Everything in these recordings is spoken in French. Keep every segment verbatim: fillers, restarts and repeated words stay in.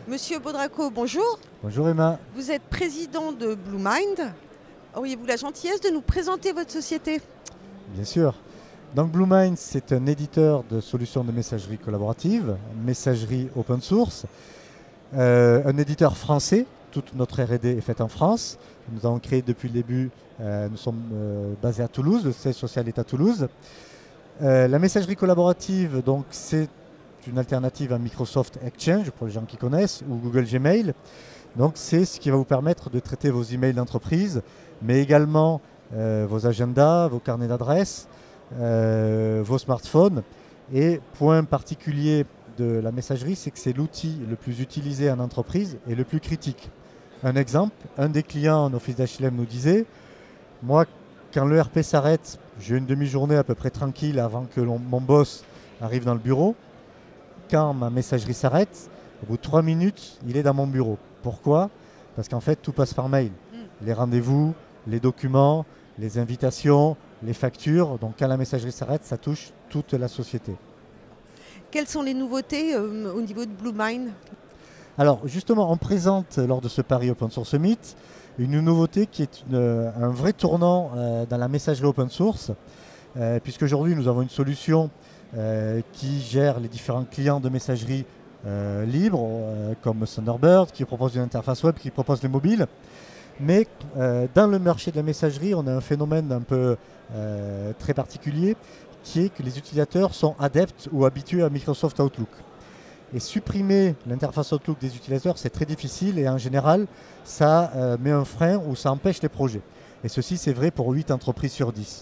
Monsieur Baudraco, bonjour. Bonjour Emma. Vous êtes président de BlueMind. Auriez-vous la gentillesse de nous présenter votre société? Bien sûr. Donc BlueMind, c'est un éditeur de solutions de messagerie collaborative, messagerie open source, euh, un éditeur français. Toute notre R et D est faite en France. Nous avons créé depuis le début, euh, nous sommes euh, basés à Toulouse, le siège social est à Toulouse. Euh, la messagerie collaborative, donc c'est une alternative à Microsoft Exchange pour les gens qui connaissent, ou Google Gmail. Donc c'est ce qui va vous permettre de traiter vos emails d'entreprise, mais également euh, vos agendas, vos carnets d'adresses, euh, vos smartphones. Et point particulier de la messagerie, c'est que c'est l'outil le plus utilisé en entreprise et le plus critique. Un exemple, un des clients en office d'H L M nous disait, moi, quand l'E R P s'arrête, j'ai une demi-journée à peu près tranquille avant que mon boss arrive dans le bureau. Quand ma messagerie s'arrête, au bout de trois minutes, il est dans mon bureau. Pourquoi? Parce qu'en fait, tout passe par mail. Mm. Les rendez-vous, les documents, les invitations, les factures. Donc quand la messagerie s'arrête, ça touche toute la société. Quelles sont les nouveautés euh, au niveau de BlueMind? Alors justement, on présente lors de ce Paris Open Source Summit une nouveauté qui est une, un vrai tournant euh, dans la messagerie open source, euh, puisqu'aujourd'hui nous avons une solution euh, qui gère les différents clients de messagerie euh, libres, euh, comme Thunderbird, qui propose une interface web, qui propose les mobiles. Mais euh, dans le marché de la messagerie, on a un phénomène un peu euh, très particulier, qui est que les utilisateurs sont adeptes ou habitués à Microsoft Outlook. Et supprimer l'interface Outlook des utilisateurs, c'est très difficile et en général, ça euh, met un frein ou ça empêche les projets. Et ceci, c'est vrai pour huit entreprises sur dix.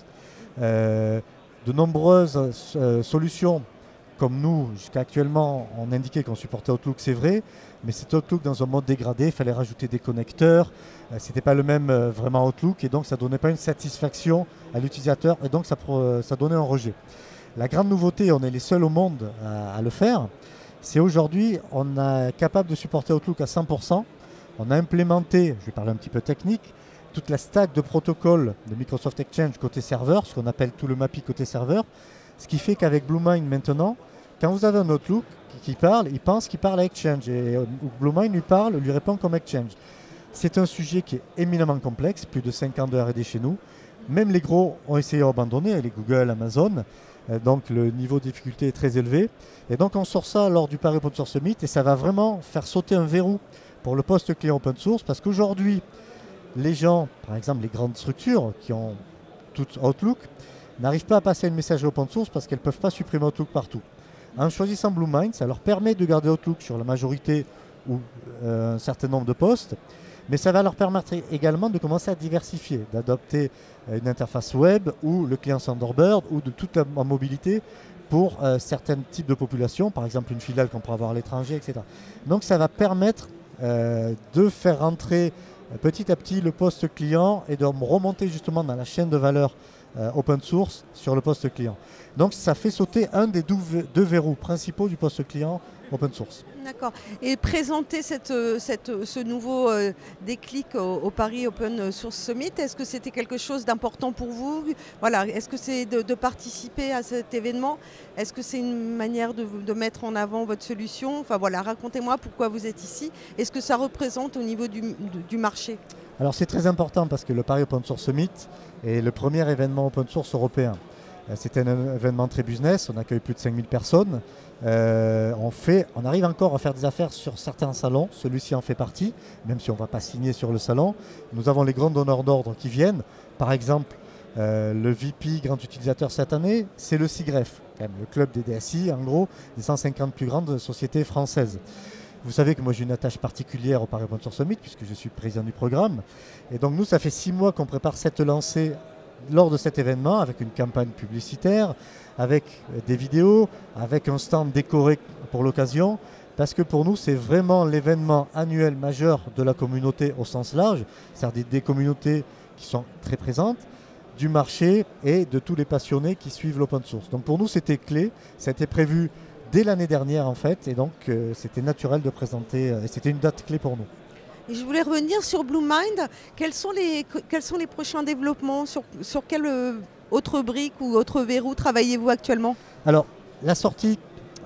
Euh, de nombreuses euh, solutions, comme nous, jusqu'à actuellement, on indiquait qu'on supportait Outlook, c'est vrai, mais c'est Outlook dans un mode dégradé, il fallait rajouter des connecteurs, euh, c'était pas le même euh, vraiment Outlook, et donc ça ne donnait pas une satisfaction à l'utilisateur, et donc ça, ça donnait un rejet. La grande nouveauté, on est les seuls au monde à, à le faire, c'est aujourd'hui, on est capable de supporter Outlook à cent pour cent. On a implémenté, je vais parler un petit peu technique, toute la stack de protocoles de Microsoft Exchange côté serveur, ce qu'on appelle tout le M A P I côté serveur, ce qui fait qu'avec BlueMind maintenant, quand vous avez un Outlook qui parle, il pense qu'il parle à Exchange et BlueMind lui parle, lui répond comme Exchange. C'est un sujet qui est éminemment complexe, plus de cinq ans de R et D chez nous. Même les gros ont essayé d'abandonner, les Google, Amazon. Donc le niveau de difficulté est très élevé. Et donc on sort ça lors du Paris Open Source Summit et ça va vraiment faire sauter un verrou pour le poste client open source parce qu'aujourd'hui, les gens, par exemple les grandes structures qui ont tout Outlook, n'arrivent pas à passer une messagerie open source parce qu'elles ne peuvent pas supprimer Outlook partout. En choisissant BlueMind, ça leur permet de garder Outlook sur la majorité ou euh, un certain nombre de postes, mais ça va leur permettre également de commencer à diversifier, d'adopter une interface web ou le client Thunderbird ou de toute la mobilité pour euh, certains types de populations, par exemple une filiale qu'on pourra avoir à l'étranger, et cetera. Donc ça va permettre euh, de faire rentrer euh, petit à petit le poste client et de remonter justement dans la chaîne de valeur euh, open source sur le poste client. Donc ça fait sauter un des deux verrous principaux du poste client open source. D'accord. Et présenter cette, cette, ce nouveau euh, déclic au, au Paris Open Source Summit, est-ce que c'était quelque chose d'important pour vous? Voilà. Est-ce que c'est de, de participer à cet événement? Est-ce que c'est une manière de, de mettre en avant votre solution? Enfin voilà, racontez-moi pourquoi vous êtes ici. Est-ce que ça représente au niveau du, du marché? Alors c'est très important parce que le Paris Open Source Summit est le premier événement open source européen. C'est un événement très business, on accueille plus de cinq mille personnes. Euh, on, fait, on arrive encore à faire des affaires sur certains salons, celui-ci en fait partie, même si on ne va pas signer sur le salon. Nous avons les grands donneurs d'ordre qui viennent. Par exemple, euh, le V P grand utilisateur cette année, c'est le SIGREF, le club des D S I, en gros, des cent cinquante plus grandes sociétés françaises. Vous savez que moi j'ai une attache particulière au Paris Open Source Summit puisque je suis président du programme. Et donc nous, ça fait six mois qu'on prépare cette lancée lors de cet événement, avec une campagne publicitaire, avec des vidéos, avec un stand décoré pour l'occasion, parce que pour nous, c'est vraiment l'événement annuel majeur de la communauté au sens large, c'est-à-dire des, des communautés qui sont très présentes, du marché et de tous les passionnés qui suivent l'open source. Donc pour nous, c'était clé, ça a été prévu dès l'année dernière en fait, et donc euh, c'était naturel de présenter, euh, et c'était une date clé pour nous. Et je voulais revenir sur BlueMind. Quels sont les, quels sont les prochains développements? Sur, sur quelle autre brique ou autre verrou travaillez-vous actuellement? Alors, la sortie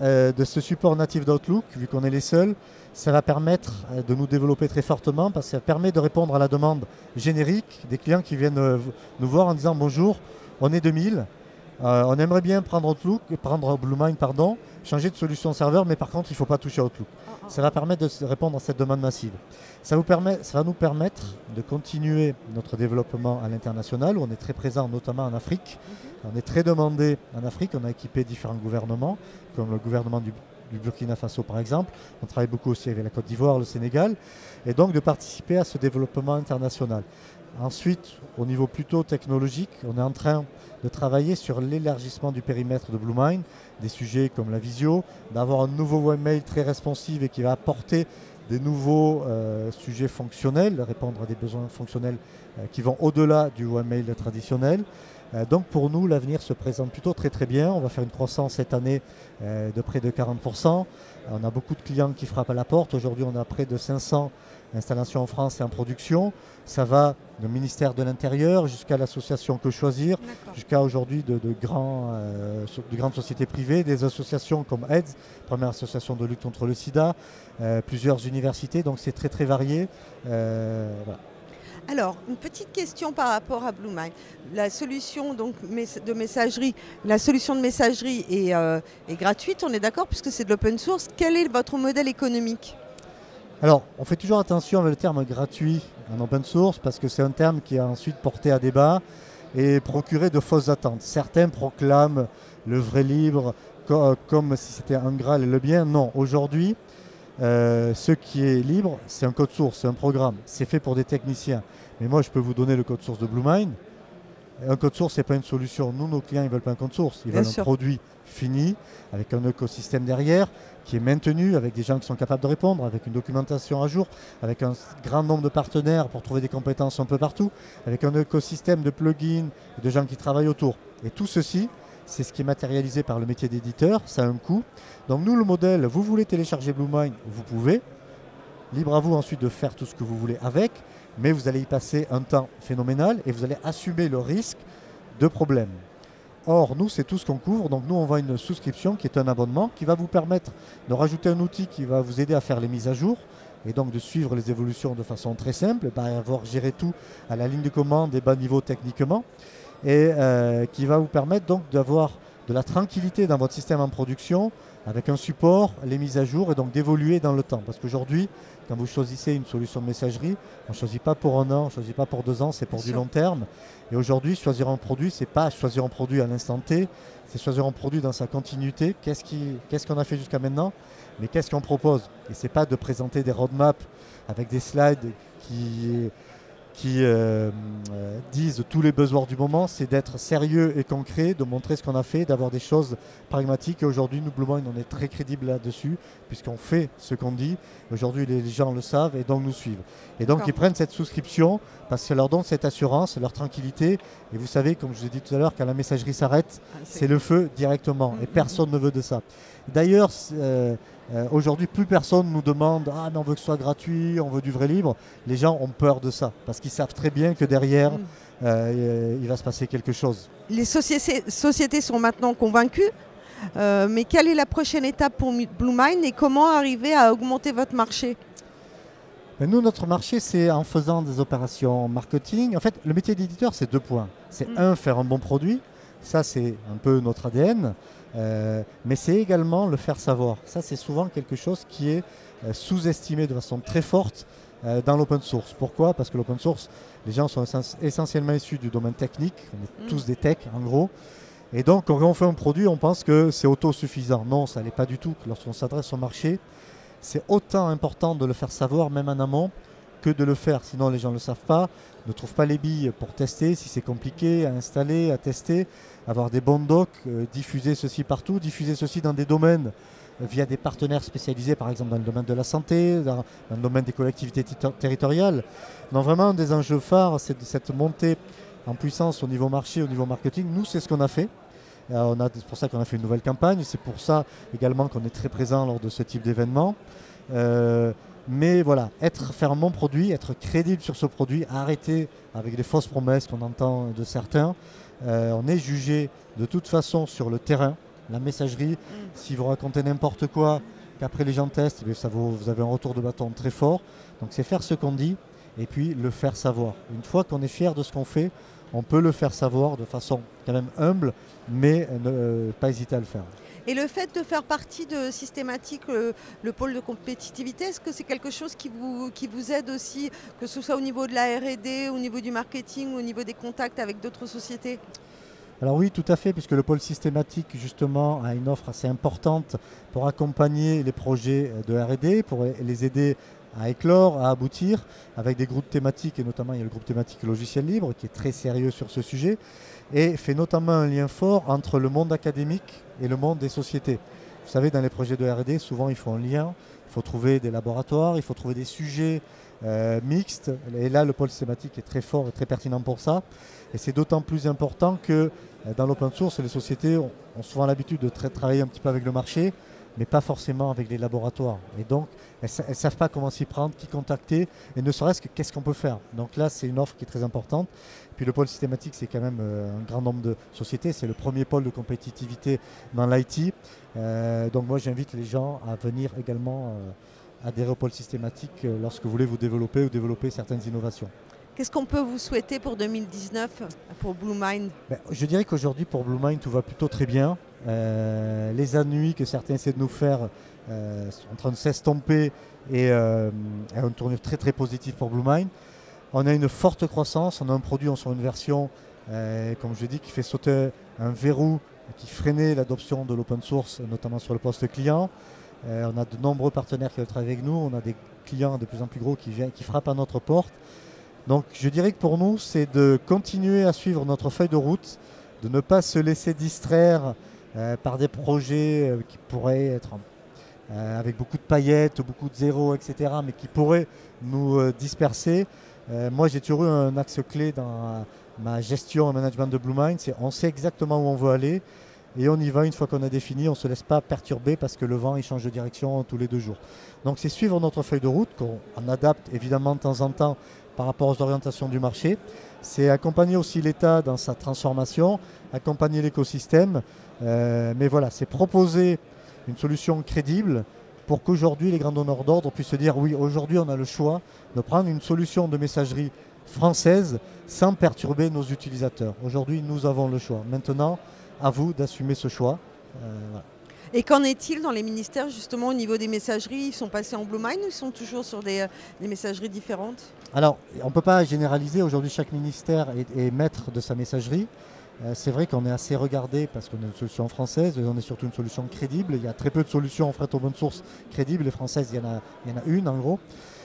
euh, de ce support natif d'Outlook, vu qu'on est les seuls, ça va permettre euh, de nous développer très fortement parce que ça permet de répondre à la demande générique des clients qui viennent euh, nous voir en disant bonjour, on est deux mille, euh, on aimerait bien prendre Outlook, prendre BlueMind, pardon, changer de solution serveur, mais par contre il ne faut pas toucher à Outlook. Ça va permettre de répondre à cette demande massive. Ça, vous permet, ça va nous permettre de continuer notre développement à l'international, où on est très présent notamment en Afrique. On est très demandé en Afrique, on a équipé différents gouvernements, comme le gouvernement du, du Burkina Faso par exemple. On travaille beaucoup aussi avec la Côte d'Ivoire, le Sénégal, et donc de participer à ce développement international. Ensuite, au niveau plutôt technologique, on est en train de travailler sur l'élargissement du périmètre de BlueMind, des sujets comme la visio, d'avoir un nouveau webmail très responsive et qui va apporter des nouveaux euh, sujets fonctionnels, répondre à des besoins fonctionnels euh, qui vont au-delà du webmail traditionnel. Euh, donc pour nous, l'avenir se présente plutôt très très bien. On va faire une croissance cette année euh, de près de quarante pour cent. On a beaucoup de clients qui frappent à la porte. Aujourd'hui, on a près de cinq cents installations en France et en production. Ça va du ministère de l'Intérieur jusqu'à l'association Que Choisir, jusqu'à aujourd'hui de, de, grands, euh, de grandes sociétés privées, des associations comme AIDS, première association de lutte contre le sida, euh, plusieurs universités, donc c'est très très varié. Euh, voilà. Alors, une petite question par rapport à BlueMind. La solution donc, de messagerie, la solution de messagerie est, euh, est gratuite, on est d'accord, puisque c'est de l'open source. Quel est votre modèle économique ? Alors, on fait toujours attention avec le terme gratuit en open source parce que c'est un terme qui est ensuite porté à débat et procuré de fausses attentes. Certains proclament le vrai libre co comme si c'était un Graal et le bien. Non, aujourd'hui, euh, ce qui est libre, c'est un code source, c'est un programme. C'est fait pour des techniciens. Mais moi, je peux vous donner le code source de BlueMind. Un code source, ce n'est pas une solution. Nous, nos clients, ils ne veulent pas un code source. Ils Bien veulent sûr. un produit fini, avec un écosystème derrière, qui est maintenu, avec des gens qui sont capables de répondre, avec une documentation à jour, avec un grand nombre de partenaires pour trouver des compétences un peu partout, avec un écosystème de plugins et de gens qui travaillent autour. Et tout ceci, c'est ce qui est matérialisé par le métier d'éditeur, ça a un coût. Donc nous, le modèle, vous voulez télécharger BlueMind, vous pouvez. Libre à vous ensuite de faire tout ce que vous voulez avec, mais vous allez y passer un temps phénoménal et vous allez assumer le risque de problème. Or, nous, c'est tout ce qu'on couvre. Donc, nous, on vend une souscription qui est un abonnement qui va vous permettre de rajouter un outil qui va vous aider à faire les mises à jour et donc de suivre les évolutions de façon très simple, bah, avoir géré tout à la ligne de commande et bas niveau techniquement et euh, qui va vous permettre donc d'avoir de la tranquillité dans votre système en production avec un support, les mises à jour et donc d'évoluer dans le temps. Parce qu'aujourd'hui, quand vous choisissez une solution de messagerie, on ne choisit pas pour un an, on ne choisit pas pour deux ans, c'est pour Bien du sûr. long terme. Et aujourd'hui, choisir un produit, ce n'est pas choisir un produit à l'instant T, c'est choisir un produit dans sa continuité. Qu'est-ce qui, qu'est-ce qu'on a fait jusqu'à maintenant, mais qu'est-ce qu'on propose? Et ce n'est pas de présenter des roadmaps avec des slides qui, qui euh, euh, disent tous les besoins du moment, c'est d'être sérieux et concret, de montrer ce qu'on a fait, d'avoir des choses pragmatiques. Et aujourd'hui, nous, BlueMind, on est très crédible là-dessus, puisqu'on fait ce qu'on dit. Aujourd'hui, les gens le savent et donc nous suivent. Et donc, ils prennent cette souscription parce que ça leur donne cette assurance, leur tranquillité. Et vous savez, comme je vous ai dit tout à l'heure, quand la messagerie s'arrête, Ah, c'est le feu directement. Mmh, Et personne mmh. ne veut de ça. D'ailleurs, euh, euh, aujourd'hui, plus personne nous demande « Ah, mais on veut que ce soit gratuit, on veut du vrai libre ». Les gens ont peur de ça parce qu'ils savent très bien que derrière, Mmh. euh, il va se passer quelque chose. Les sociétés, sociétés sont maintenant convaincues, euh, mais quelle est la prochaine étape pour BlueMind et comment arriver à augmenter votre marché? Mais nous, notre marché, c'est en faisant des opérations marketing. En fait, le métier d'éditeur, c'est deux points. C'est Mm. un, faire un bon produit. Ça, c'est un peu notre A D N. Euh, mais c'est également le faire savoir. Ça, c'est souvent quelque chose qui est euh, sous-estimé de façon très forte euh, dans l'open source. Pourquoi? Parce que l'open source, les gens sont essentiellement issus du domaine technique. On est Mm. tous des techs, en gros. Et donc, quand on fait un produit, on pense que c'est autosuffisant. Non, ça ne l'est pas du tout. Lorsqu'on s'adresse au marché, c'est autant important de le faire savoir, même en amont, que de le faire. Sinon, les gens ne le savent pas, ne trouvent pas les billes pour tester, si c'est compliqué à installer, à tester, avoir des bons docs, euh, diffuser ceci partout, diffuser ceci dans des domaines euh, via des partenaires spécialisés, par exemple dans le domaine de la santé, dans, dans le domaine des collectivités territoriales. Donc vraiment, un des enjeux phares, c'est de cette montée en puissance au niveau marché, au niveau marketing. Nous, c'est ce qu'on a fait. Euh, c'est pour ça qu'on a fait une nouvelle campagne. C'est pour ça également qu'on est très présent lors de ce type d'événement. Euh, mais voilà, être, faire un bon produit, être crédible sur ce produit, arrêter avec les fausses promesses qu'on entend de certains. Euh, on est jugé de toute façon sur le terrain. La messagerie, Mm. si vous racontez n'importe quoi, qu'après les gens testent, eh ça vous, vous avez un retour de bâton très fort. Donc c'est faire ce qu'on dit et puis le faire savoir. Une fois qu'on est fier de ce qu'on fait, on peut le faire savoir de façon quand même humble, mais ne euh, pas hésiter à le faire. Et le fait de faire partie de Systématique, le, le pôle de compétitivité, est-ce que c'est quelque chose qui vous, qui vous aide aussi, que ce soit au niveau de la R et D, au niveau du marketing, au niveau des contacts avec d'autres sociétés? Alors oui, tout à fait, puisque le pôle Systématique, justement, a une offre assez importante pour accompagner les projets de R et D, pour les aider à éclore, à aboutir, avec des groupes thématiques, et notamment il y a le groupe thématique logiciel libre, qui est très sérieux sur ce sujet, et fait notamment un lien fort entre le monde académique et le monde des sociétés. Vous savez, dans les projets de R et D, souvent il faut un lien, il faut trouver des laboratoires, il faut trouver des sujets euh, mixtes, et là le pôle Systématique est très fort et très pertinent pour ça, et c'est d'autant plus important que euh, dans l'open source, les sociétés ont, ont souvent l'habitude de tra travailler un petit peu avec le marché, mais pas forcément avec les laboratoires. Et donc, elles ne savent pas comment s'y prendre, qui contacter, et ne serait-ce que qu'est-ce qu'on peut faire. Donc là, c'est une offre qui est très importante. Puis le pôle Systématique, c'est quand même euh, un grand nombre de sociétés. C'est le premier pôle de compétitivité dans l'I T. Euh, donc moi, j'invite les gens à venir également euh, adhérer au pôle Systématique euh, lorsque vous voulez vous développer ou développer certaines innovations. Qu'est-ce qu'on peut vous souhaiter pour deux mille dix-neuf, pour BlueMind? Ben, je dirais qu'aujourd'hui, pour BlueMind, tout va plutôt très bien. Euh, les ennuis que certains essaient de nous faire euh, sont en train de s'estomper et euh, a une tournure très très positive pour BlueMind. On a une forte croissance, on a un produit, on sort une version, euh, comme je dis, qui fait sauter un verrou qui freinait l'adoption de l'open source, notamment sur le poste client. Euh, on a de nombreux partenaires qui veulent travailler avec nous, on a des clients de plus en plus gros qui, viennent, qui frappent à notre porte. Donc je dirais que pour nous, c'est de continuer à suivre notre feuille de route, de ne pas se laisser distraire euh, par des projets euh, qui pourraient être euh, avec beaucoup de paillettes, beaucoup de zéros, et cetera, mais qui pourraient nous euh, disperser. Euh, moi, j'ai toujours eu un axe clé dans ma gestion et management de BlueMind, c'est on sait exactement où on veut aller et on y va une fois qu'on a défini, on ne se laisse pas perturber parce que le vent il change de direction tous les deux jours. Donc c'est suivre notre feuille de route, qu'on adapte évidemment de temps en temps par rapport aux orientations du marché. C'est accompagner aussi l'État dans sa transformation, accompagner l'écosystème, euh, mais voilà, c'est proposer une solution crédible pour qu'aujourd'hui les grands donneurs d'ordre puissent se dire oui, aujourd'hui on a le choix de prendre une solution de messagerie française sans perturber nos utilisateurs. Aujourd'hui nous avons le choix. Maintenant, à vous d'assumer ce choix. Euh, voilà. Et qu'en est-il dans les ministères justement au niveau des messageries? Ils sont passés en BlueMind ou ils sont toujours sur des, des messageries différentes? Alors, on ne peut pas généraliser. Aujourd'hui, chaque ministère est, est maître de sa messagerie. Euh, c'est vrai qu'on est assez regardé parce qu'on a une solution française, on est surtout une solution crédible. Il y a très peu de solutions en fait open source crédibles. Les françaises, il y en a, il y en a une en gros.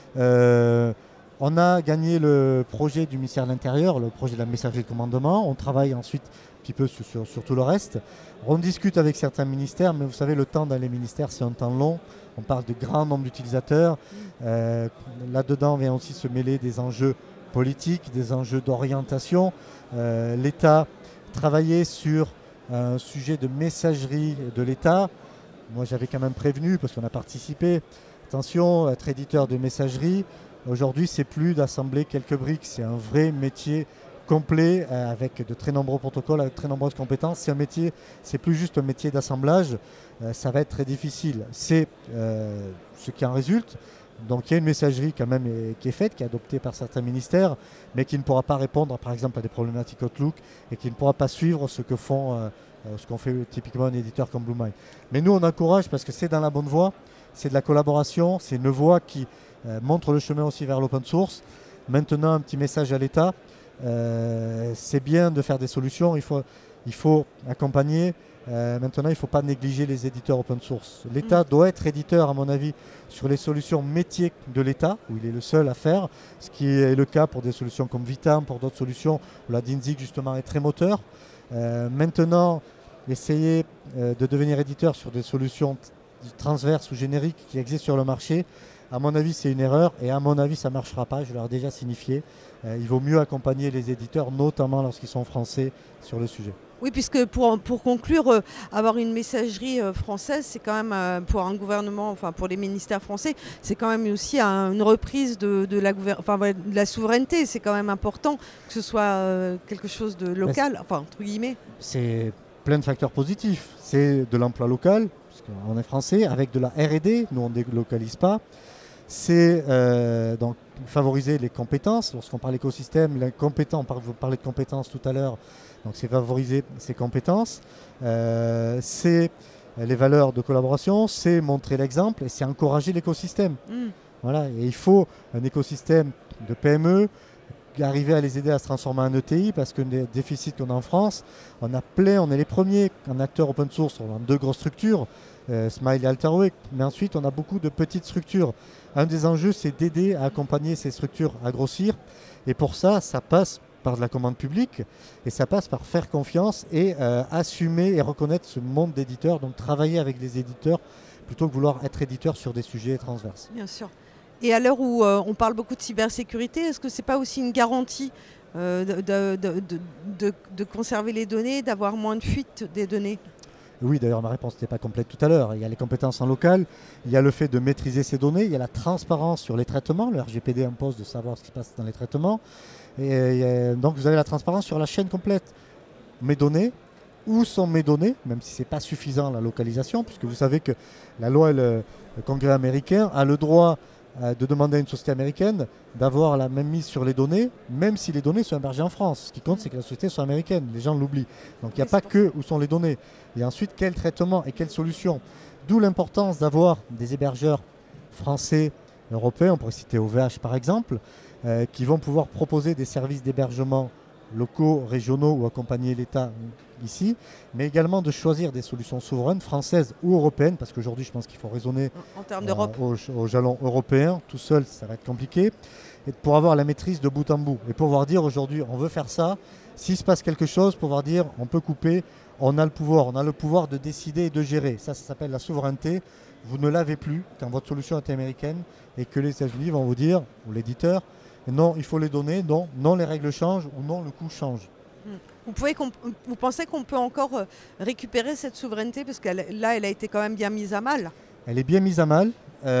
Euh, on a gagné le projet du ministère de l'Intérieur, le projet de la messagerie de commandement. On travaille ensuite un petit peu sur, sur, sur tout le reste. On discute avec certains ministères, mais vous savez, le temps dans les ministères, c'est un temps long. On parle de grand nombre d'utilisateurs. Euh, Là-dedans vient aussi se mêler des enjeux politiques, des enjeux d'orientation. Euh, L'État travaillait sur un sujet de messagerie de l'État. Moi, j'avais quand même prévenu, parce qu'on a participé. Attention, être éditeur de messagerie, aujourd'hui, c'est plus d'assembler quelques briques. C'est un vrai métier complet euh, avec de très nombreux protocoles, avec de très nombreuses compétences. C'est un métier, c'est plus juste un métier d'assemblage. Euh, ça va être très difficile. C'est euh, ce qui en résulte. Donc il y a une messagerie quand même qui est faite, qui est adoptée par certains ministères, mais qui ne pourra pas répondre par exemple à des problématiques Outlook et qui ne pourra pas suivre ce que font, euh, ce qu'on fait typiquement un éditeur comme BlueMind. Mais nous on encourage parce que c'est dans la bonne voie, c'est de la collaboration, c'est une voie qui euh, montre le chemin aussi vers l'open source. Maintenant un petit message à l'État, euh, c'est bien de faire des solutions, il faut, il faut accompagner. Euh, maintenant, il ne faut pas négliger les éditeurs open source. L'État mmh. doit être éditeur, à mon avis, sur les solutions métiers de l'État, où il est le seul à faire, ce qui est le cas pour des solutions comme Vitam, pour d'autres solutions, où la DINSIC, justement, est très moteur. Euh, maintenant, essayer euh, de devenir éditeur sur des solutions transverses ou génériques qui existent sur le marché, à mon avis, c'est une erreur, et à mon avis, ça ne marchera pas, je leur ai déjà signifié. Euh, il vaut mieux accompagner les éditeurs, notamment lorsqu'ils sont français, sur le sujet. Oui, puisque pour, pour conclure, euh, avoir une messagerie euh, française, c'est quand même euh, pour un gouvernement, enfin pour les ministères français, c'est quand même aussi un, une reprise de, de, la enfin, de la souveraineté. C'est quand même important que ce soit euh, quelque chose de local, enfin entre guillemets. C'est plein de facteurs positifs. C'est de l'emploi local, puisqu'on est français, avec de la R et D, nous on ne délocalise pas. C'est euh, donc favoriser les compétences. Lorsqu'on parle d'écosystème, les compétences, on parle, vous parlez de compétences tout à l'heure, donc c'est favoriser ces compétences. Euh, c'est les valeurs de collaboration, c'est montrer l'exemple et c'est encourager l'écosystème. Mm. Voilà, et il faut un écosystème de P M E, arriver à les aider à se transformer en E T I, parce que les déficits qu'on a en France, on a plein, on est les premiers en acteurs open source, on a deux grosses structures, euh, Smile et Alterway, mais ensuite on a beaucoup de petites structures. Un des enjeux, c'est d'aider à accompagner ces structures à grossir, et pour ça, ça passe par de la commande publique, et ça passe par faire confiance et euh, assumer et reconnaître ce monde d'éditeurs, donc travailler avec les éditeurs, plutôt que vouloir être éditeur sur des sujets transverses. Bien sûr. Et à l'heure où euh, on parle beaucoup de cybersécurité, est-ce que ce n'est pas aussi une garantie euh, de, de, de, de, de conserver les données, d'avoir moins de fuites des données? Oui, d'ailleurs, ma réponse n'était pas complète tout à l'heure. Il y a les compétences en local, il y a le fait de maîtriser ces données, il y a la transparence sur les traitements. Le R G P D impose de savoir ce qui se passe dans les traitements. Et, et donc, vous avez la transparence sur la chaîne complète. Mes données, où sont mes données, même si ce n'est pas suffisant la localisation, puisque vous savez que la loi et le, le Congrès américain a le droit de demander à une société américaine d'avoir la même mise sur les données, même si les données sont hébergées en France. Ce qui compte, c'est que la société soit américaine. Les gens l'oublient. Donc il n'y a pas que où sont les données. Et ensuite, quel traitement et quelle solution. D'où l'importance d'avoir des hébergeurs français, européens, on pourrait citer O V H par exemple, euh, qui vont pouvoir proposer des services d'hébergement locaux, régionaux ou accompagner l'État ici, mais également de choisir des solutions souveraines, françaises ou européennes, parce qu'aujourd'hui je pense qu'il faut raisonner en termes d'Europe. Euh, au, au jalon européen, tout seul ça va être compliqué, et pour avoir la maîtrise de bout en bout, et pouvoir dire aujourd'hui on veut faire ça, s'il se passe quelque chose, pouvoir dire on peut couper, on a le pouvoir, on a le pouvoir de décider et de gérer, ça ça s'appelle la souveraineté, vous ne l'avez plus quand votre solution est américaine et que les États-Unis vont vous dire, ou l'éditeur, non, il faut les donner, non, non, les règles changent, ou non, le coût change. Vous, pouvez vous pensez qu'on peut encore récupérer cette souveraineté, parce que là, elle a été quand même bien mise à mal? Elle est bien mise à mal,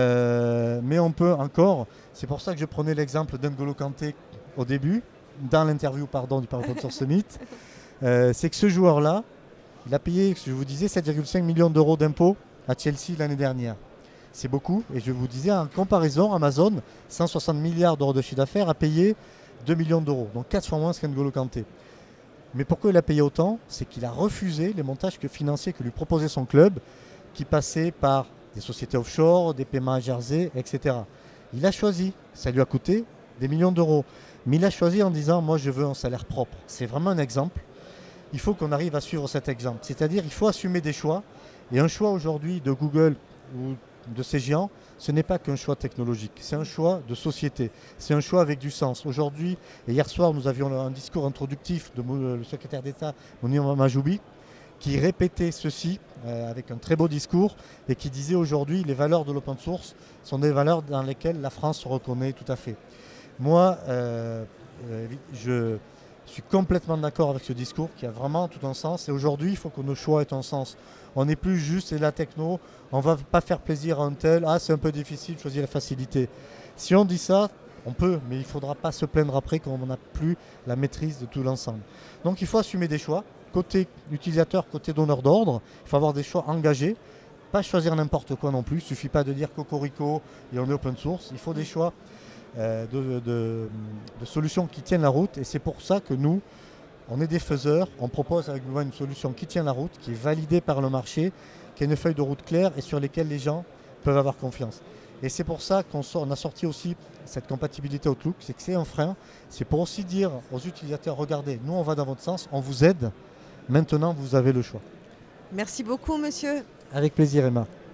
euh, mais on peut encore, c'est pour ça que je prenais l'exemple d'N'Golo Kanté au début, dans l'interview pardon, du Paris Open Source Summit, euh, c'est que ce joueur-là, il a payé, je vous disais, sept virgule cinq millions d'euros d'impôts à Chelsea l'année dernière. C'est beaucoup, et je vous disais, en comparaison, Amazon, cent soixante milliards d'euros de chiffre d'affaires, a payé deux millions d'euros, donc quatre fois moins qu'N'Golo Kanté. Mais pourquoi il a payé autant? C'est qu'il a refusé les montages financiers que lui proposait son club, qui passaient par des sociétés offshore, des paiements à Jersey, et cetera. Il a choisi, ça lui a coûté des millions d'euros, mais il a choisi en disant, moi je veux un salaire propre. C'est vraiment un exemple. Il faut qu'on arrive à suivre cet exemple. C'est-à-dire il faut assumer des choix, et un choix aujourd'hui de Google ou de ces géants, ce n'est pas qu'un choix technologique, c'est un choix de société, c'est un choix avec du sens. Aujourd'hui, et hier soir, nous avions un discours introductif de le secrétaire d'État, Mounir Mahjoubi, qui répétait ceci euh, avec un très beau discours et qui disait aujourd'hui les valeurs de l'open source sont des valeurs dans lesquelles la France se reconnaît tout à fait. Moi, euh, euh, je suis complètement d'accord avec ce discours qui a vraiment tout un sens, et aujourd'hui, il faut que nos choix aient un sens. On n'est plus juste, c'est la techno, on ne va pas faire plaisir à un tel, ah c'est un peu difficile de choisir la facilité. Si on dit ça, on peut, mais il ne faudra pas se plaindre après quand on n'a plus la maîtrise de tout l'ensemble. Donc il faut assumer des choix, côté utilisateur, côté donneur d'ordre, il faut avoir des choix engagés, pas choisir n'importe quoi non plus, il ne suffit pas de dire cocorico et on est open source, il faut des choix euh, de, de, de solutions qui tiennent la route, et c'est pour ça que nous, on est des faiseurs, on propose avec nous une solution qui tient la route, qui est validée par le marché, qui a une feuille de route claire et sur lesquelles les gens peuvent avoir confiance. Et c'est pour ça qu'on on a sorti aussi cette compatibilité Outlook, c'est que c'est un frein, c'est pour aussi dire aux utilisateurs, regardez, nous on va dans votre sens, on vous aide, maintenant vous avez le choix. Merci beaucoup monsieur. Avec plaisir Emma.